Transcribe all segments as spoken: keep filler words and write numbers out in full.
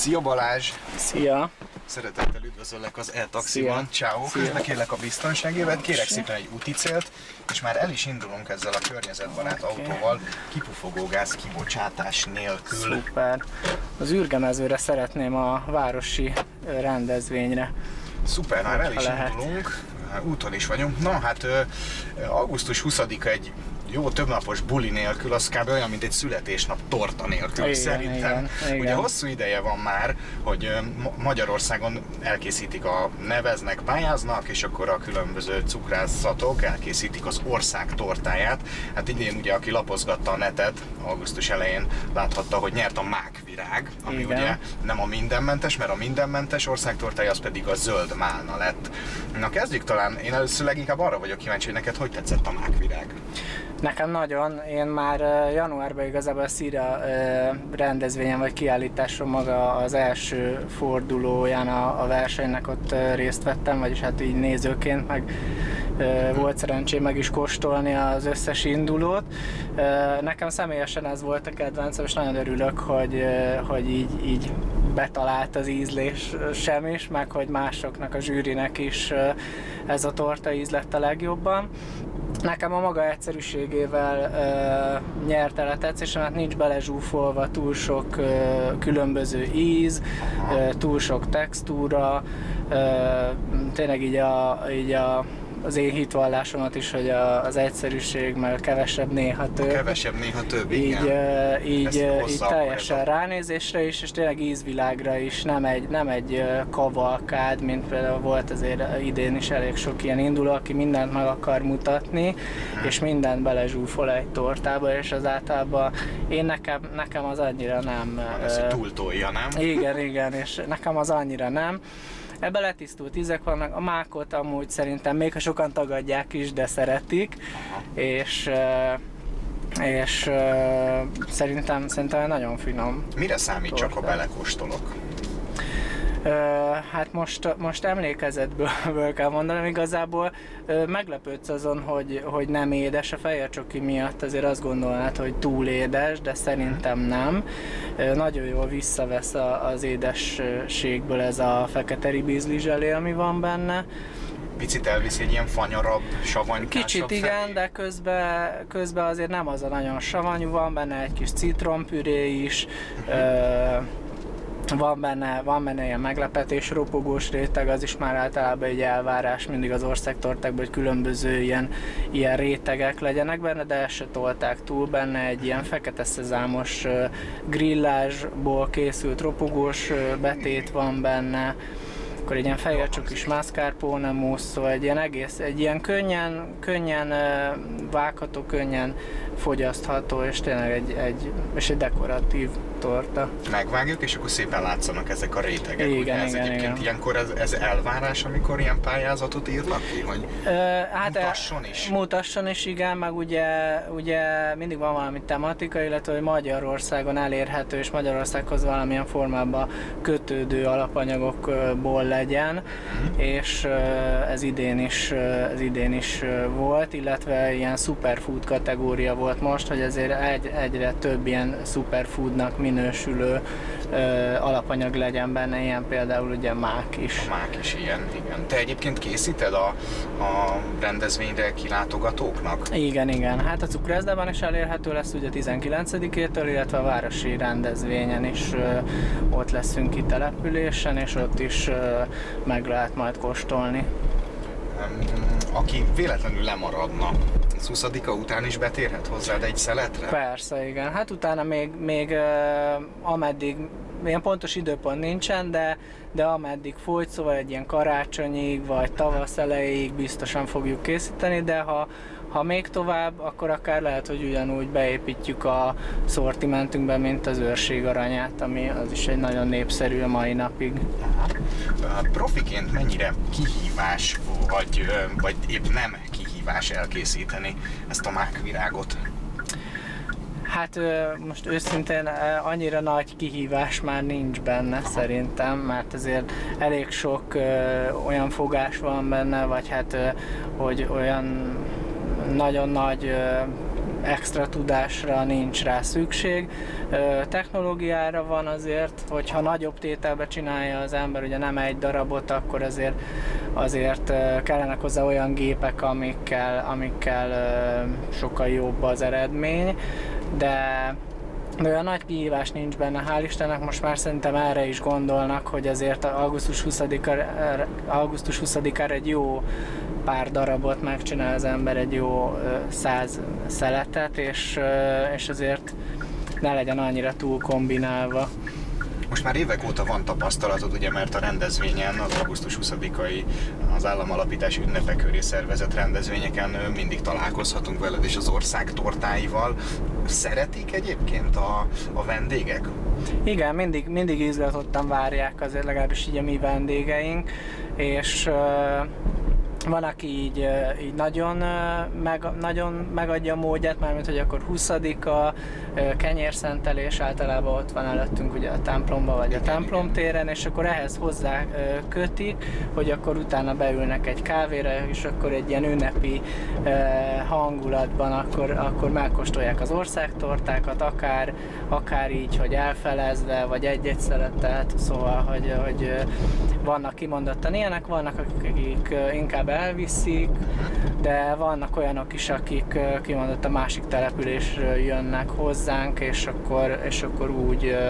Szia Balázs! Szia! Szeretettel üdvözöllek az e-taxiban. Ciao. Közben kérlek a biztonságévet, kérek szépen egy úticélt, és már el is indulunk ezzel a környezetbarát okay. autóval, kipufogógáz kibocsátás nélkül. Szuper! Az űrgemezőre szeretném a városi rendezvényre. Szuper, már el is lehet. indulunk, úton is vagyunk. Na hát augusztus huszadika egy jó többnapos buli nélkül, az kb. Olyan, mint egy születésnap torta nélkül, igen, szerintem. Igen, igen. Ugye hosszú ideje van már, hogy Magyarországon elkészítik a neveznek, pályáznak, és akkor a különböző cukrászatok elkészítik az ország tortáját. Hát idén ugye, aki lapozgatta a netet, augusztus elején láthatta, hogy nyert a mákvirág, ami igen. ugye nem a mindenmentes, mert a mindenmentes országtortája az pedig a zöld málna lett. Na kezdjük talán, én először leginkább arra vagyok kíváncsi, hogy neked hogy tetszett a mákvirág? Nekem nagyon, én már januárban igazából a Szíra rendezvényen vagy kiállításon maga az első fordulóján a, a versenynek ott részt vettem, vagyis hát így nézőként, meg volt szerencsém meg is kóstolni az összes indulót. Nekem személyesen ez volt a kedvencem, és nagyon örülök, hogy, hogy így, így betalált az ízlés sem is, meg hogy másoknak, a zsűrinek is ez a torta íz lett a legjobban. Nekem a maga egyszerűségével uh, nyert el a tetszésem, hát nincs belezsúfolva túl sok uh, különböző íz, uh, túl sok textúra, uh, tényleg így, a, így a, az én hitvallásomat is, hogy a, az egyszerűség, meg kevesebb néha több. A kevesebb néha több, így, igen. Uh, így, uh, így teljesen ránézésre is, és tényleg ízvilágra is, nem egy, nem egy uh, kavalkád, mint például volt azért idén is elég sok ilyen induló, aki mindent meg akar mutatni, hmm. és mindent belezsúfol egy tortába, és az általában én nekem, nekem az annyira nem... Ez uh, túltolja, nem? Igen, igen, és nekem az annyira nem. Ebben letisztult ízek vannak, a mákot amúgy szerintem még ha sokan tagadják is, de szeretik, aha. és, és szerintem, szerintem nagyon finom. Mire számítsak, ha belekóstolok? Hát most, most emlékezetből kell mondanom, igazából meglepődsz azon, hogy, hogy nem édes, a fehér csoki miatt azért azt gondolnád, hogy túl édes, de szerintem nem. Nagyon jól visszavesz az édességből ez a fekete ribizli zselé, ami van benne. Picit elviszi egy ilyen fanyarabb, savanykás. Kicsit igen, felé. De közben, közben azért nem az a nagyon savanyú, van benne egy kis citrompüré is, uh-huh. Van benne, van benne ilyen meglepetés, ropogós réteg, az is már általában egy elvárás mindig az országtortákban, hogy különböző ilyen, ilyen rétegek legyenek benne, de ezt se tolták túl, benne egy ilyen fekete szezámos grillázsból készült ropogós betét van benne, akkor egy ilyen fehér csokis mascarpone mousse, szóval egy ilyen egész, egy ilyen könnyen, könnyen vágható, könnyen fogyasztható, és tényleg egy, egy, és egy dekoratív torta. Megvágjuk, és akkor szépen látszanak ezek a rétegek. Igen, ugye ez igen, egyébként igen. Ilyenkor ez, ez elvárás, amikor ilyen pályázatot írnak ki, hogy Ö, hát mutasson is? Mutasson is, igen, meg ugye, ugye mindig van valami tematika, illetve hogy Magyarországon elérhető, és Magyarországhoz valamilyen formában kötődő alapanyagokból legyen, mm. és ez idén is, ez idén is volt, illetve ilyen superfood kategória volt most, hogy ezért egy, egyre több ilyen superfoodnak minősülő ö, alapanyag legyen benne, ilyen például ugye mák is. A mák is ilyen, igen. Te egyébként készíted a, a rendezvényre kilátogatóknak? Igen, igen. Hát a cukrászdában is elérhető lesz ugye tizenkilencedikétől, illetve a városi rendezvényen is ö, ott leszünk kitelepülésen, és ott is ö, meg lehet majd kóstolni. Aki véletlenül lemaradna, az huszadika után is betérhet hozzád egy szeletre? Persze, igen. Hát utána még, még uh, ameddig, ilyen pontos időpont nincsen, de, de ameddig folyt, szóval egy ilyen karácsonyig, vagy tavasz elejéig biztosan fogjuk készíteni, de ha, ha még tovább, akkor akár lehet, hogy ugyanúgy beépítjük a szortimentünkbe, mint az őrség aranyát, ami az is egy nagyon népszerű a mai napig. Aha. Profiként mennyire kihívás, vagy, vagy épp nem kihívás elkészíteni ezt a mákvirágot? Hát most őszintén annyira nagy kihívás már nincs benne szerintem, mert azért elég sok olyan fogás van benne, vagy hát hogy olyan nagyon nagy extra tudásra nincs rá szükség. Technológiára van azért, hogyha nagyobb tételbe csinálja az ember, ugye nem egy darabot, akkor azért, azért kellenek hozzá olyan gépek, amikkel, amikkel sokkal jobb az eredmény, de de olyan nagy kihívás nincs benne, hál' Istennek, most már szerintem erre is gondolnak, hogy azért augusztus huszadikára, augusztus huszadikára egy jó pár darabot megcsinál az ember, egy jó száz szeletet, és, és azért ne legyen annyira túl kombinálva. Most már évek óta van tapasztalatod, ugye, mert a rendezvényen, az augusztus huszadikai az államalapítás ünnepe köré szervezett rendezvényeken mindig találkozhatunk veled és az ország tortáival. Szeretik egyébként a, a vendégek? Igen, mindig, mindig izgatottan várják azért, legalábbis így a mi vendégeink, és uh, van, aki így, így nagyon, meg, nagyon megadja a módját, mármint, hogy akkor huszadika, kenyérszentelés, általában ott van előttünk ugye a templomba vagy a templom téren, és akkor ehhez hozzá kötik, hogy akkor utána beülnek egy kávéra, és akkor egy ilyen ünnepi hangulatban akkor, akkor megkóstolják az országtortákat, akár, akár így, hogy elfelezve, vagy egy-egy szeretet, szóval, hogy, hogy vannak kimondottan ilyenek, vannak, akik inkább elviszik, de vannak olyanok is, akik kimondott a másik településről jönnek hozzánk, és akkor, és akkor úgy ö,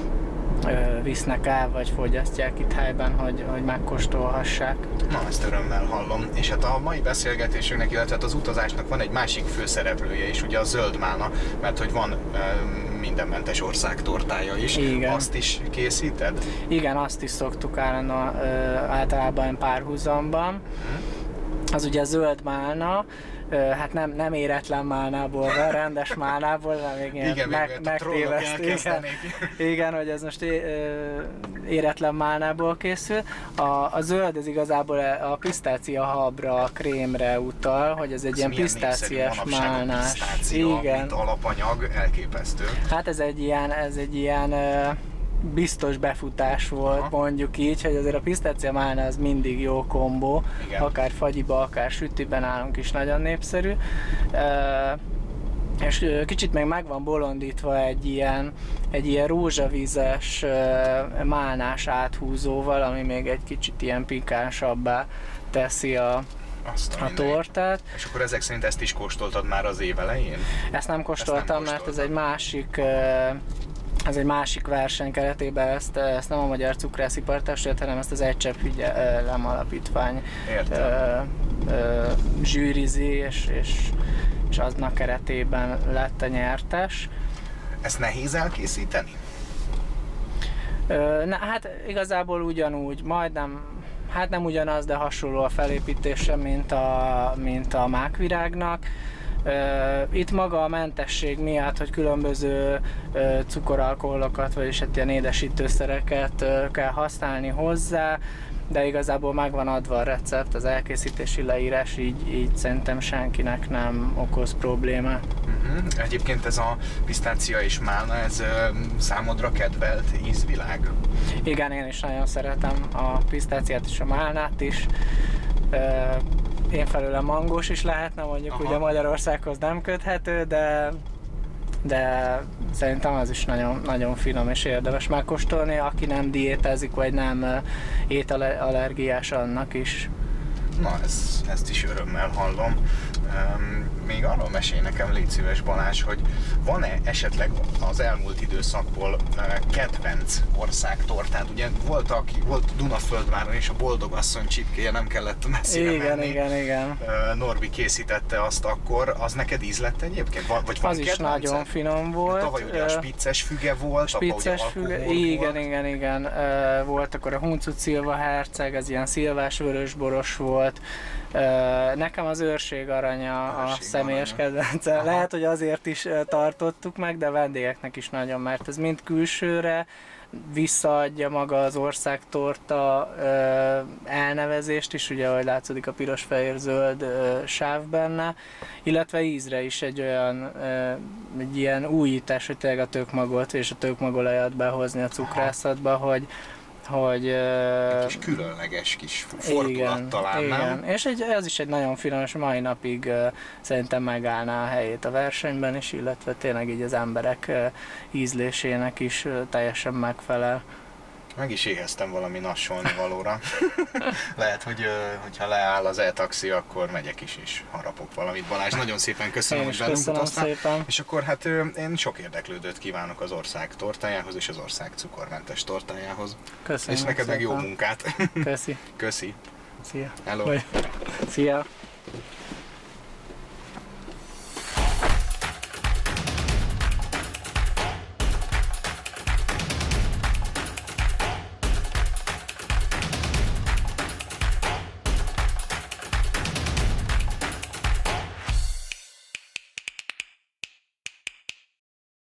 ö, visznek el, vagy fogyasztják itt helyben, hogy, hogy megkóstolhassák. Na, ezt örömmel hallom. És hát a mai beszélgetésünknek, illetve az utazásnak van egy másik főszereplője is, ugye a zöldmálna, mert hogy van ö, mindenmentes országtortája is. Igen. Azt is készíted? Igen, azt is szoktuk állandóan, ö, általában párhuzamban. Hmm. Az ugye a zöld málna, hát nem, nem éretlen málnából van, rendes málnából, de még ilyen igen, meg, megtéveszt. Igen, igen, hogy ez most é, éretlen málnából készül. A, a zöld ez igazából a pisztácia habra, a krémre utal, hogy ez egy ez ilyen pisztáciás málnás. Pisztácia, igen, mint alapanyag, elképesztő. Hát ez egy ilyen, ez egy ilyen biztos befutás volt, aha, mondjuk így, hogy azért a pisztácia málna az mindig jó kombó, igen, akár fagyiba, akár sütiben nálunk is nagyon népszerű. E, és kicsit még meg van bolondítva egy ilyen, egy ilyen rózsavízes málnás áthúzóval, ami még egy kicsit ilyen pikánsabbá teszi a Azt a, a tortát. És akkor ezek szerint ezt is kóstoltad már az év elején? Ezt nem kóstoltam, ezt nem mert ez egy másik Ez egy másik verseny keretében, ezt, ezt nem a Magyar Cukrászipartestület, hanem ezt az Egy Csepp Figyelem Alapítvány ö, ö, zsűrizi, és, és, és aznak keretében lett a nyertes. Ezt nehéz elkészíteni? Ö, na, hát igazából ugyanúgy, majdnem, hát nem ugyanaz, de hasonló a felépítése, mint a, mint a mákvirágnak. Itt maga a mentesség miatt, hogy különböző cukoralkoholokat, vagyis hát ilyen édesítőszereket kell használni hozzá, de igazából meg van adva a recept, az elkészítési leírás, így, így szerintem senkinek nem okoz problémát. Uh-huh. Egyébként ez a pisztácia és málna, ez uh, számodra kedvelt ízvilág? Igen, én is nagyon szeretem a pisztáciát és a málnát is. Uh, Én felőlem mangós is lehetne, mondjuk, aha, ugye Magyarországhoz nem köthető, de, de szerintem az is nagyon, nagyon finom és érdemes megkóstolni, aki nem diétázik, vagy nem ételallergiás, annak is. Na, ez, ezt is örömmel hallom. Um, még arról mesélj nekem, légy szíves Balázs, hogy van-e esetleg az elmúlt időszakból uh, kedvenc országtortád? Ugye volt, aki, volt Dunaföldváron és a Boldogasszony csipkéje, nem kellett messzire igen, menni. Igen, igen, uh, Norbi készítette azt akkor, az neked íz lett egyébként? Vagy van az is kedvenced? Nagyon finom volt. Tavaly ugye a spicces füge volt, spicces füge, igen, volt. igen, igen, uh, volt akkor a Huncut Szilva herceg, ez ilyen szilvás vörösboros volt. Uh, nekem az őrség aranya a őrség személyes kedvencem. Lehet, hogy azért is tartottuk meg, de a vendégeknek is nagyon, mert ez mind külsőre visszaadja maga az országtorta uh, elnevezést is, ugye ahogy látszódik a piros-fehér-zöld uh, sáv benne, illetve ízre is egy olyan uh, egy ilyen újítás, hogy tényleg a tőkmagot és a tőkmagolajat behozni a cukrászatba, hogy hogy... Egy kis különleges kis fordulat igen, talán, igen. nem? És egy, ez is egy nagyon finom, és mai napig uh, szerintem megállná a helyét a versenyben is, illetve tényleg így az emberek uh, ízlésének is uh, teljesen megfelel. Meg is éheztem valami nassolni valóra. Lehet, hogy hogyha leáll az e-taxi, akkor megyek is és harapok valamit. Balázs, nagyon szépen köszönöm, hogy velünk utaztál. És akkor hát én sok érdeklődőt kívánok az ország tortájához és az ország cukormentes tortájához. Köszönöm. És neked szépen. meg jó munkát. Köszi. Köszi. Szia. Hello. Vagy. Szia.